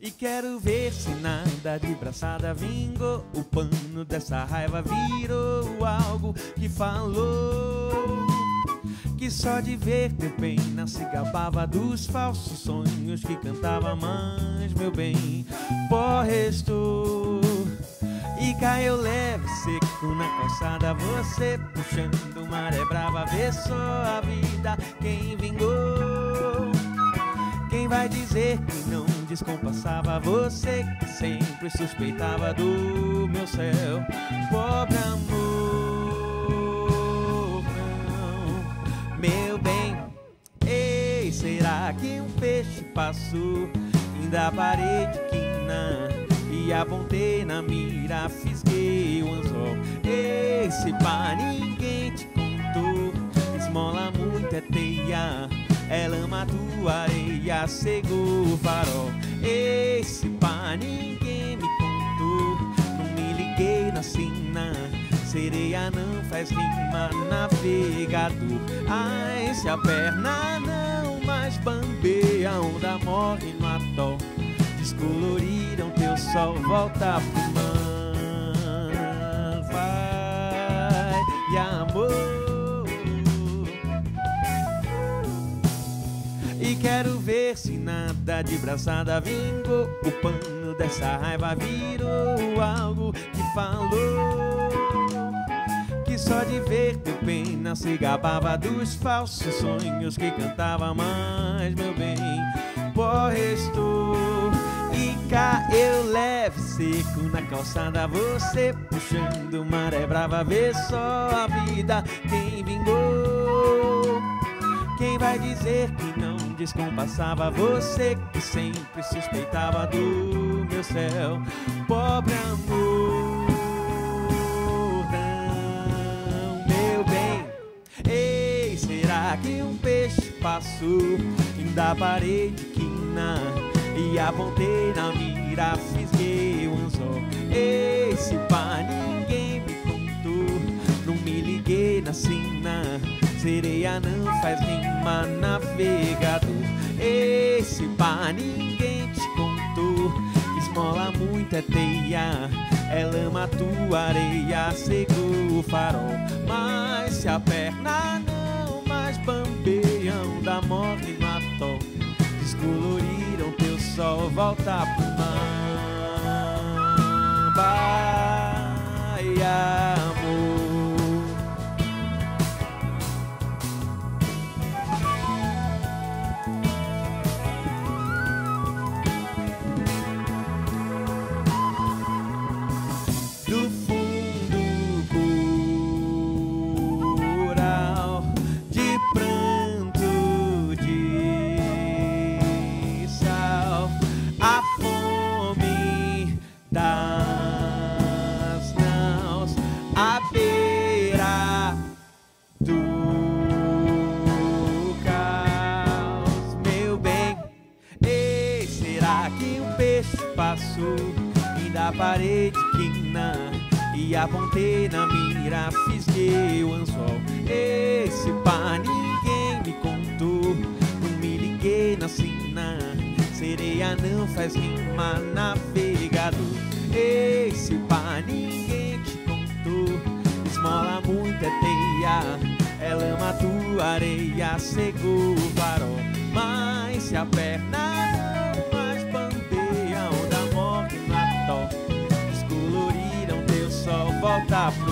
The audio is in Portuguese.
E quero ver se nada de braçada vingou. O pano dessa raiva virou algo que falou. Que só de ver teu pena se gabava dos falsos sonhos que cantava, mas meu bem, pó restou. E caiu leve, seco na calçada, você puxando maré brava, vê só a vida quem vingou. Quem vai dizer que não descompassava, você que sempre suspeitava do meu céu. Pobre amor, não, meu bem. Ei, será que um peixe passou da parede quina e apontei na mira, fisguei o anzol? Esse pá ninguém te contou, esmola muito é teia, é lama tua areia, cegou o farol. Esse pá ninguém me contou, não me liguei na sina, sereia não faz rima, navegador. Ai, se a perna não mais bambeia, a onda morre no atol, descoloriram teu sol, volta pro mar, vai, e amor. E quero ver se nada de braçada vingou. O pano dessa raiva virou algo que falou. Que só de ver teu pena se gabava dos falsos sonhos que cantava, mas meu bem, pó restou. E caiu leve, seco na calçada, você puxando maré brava, vê só a vida quem vingou. Quem vai dizer que não descompassava, você que sempre suspeitava do meu céu. Pobre amor, não, meu bem. Ei, será que um peixe passou da parede quina e apontei na mira, fisguei o anzol? Esse pá ninguém me contou, não me liguei na sina, sereia não faz rima, navegador. Esse pá ninguém te contou, esmola muito é teia, é lama tua areia, cegou o farol. Mas se a perna não mais bambeia, onda morre no atol, descoloriram teu sol, volta pro mar, vai, amor. Das naus à beira do caos, meu bem. Ei, será que um peixe passou e da parede quina e apontei na mira, fisguei o anzol? Esse pá ninguém me contou, não me liguei na sina, sereia não faz rima, navegador. Esse pá ninguém te contou, esmola muito é teia, é lama tua areia, cegou o farol. Mas se a perna não mais bambeia, onda morre no atol, descoloriram teu sol, volta pro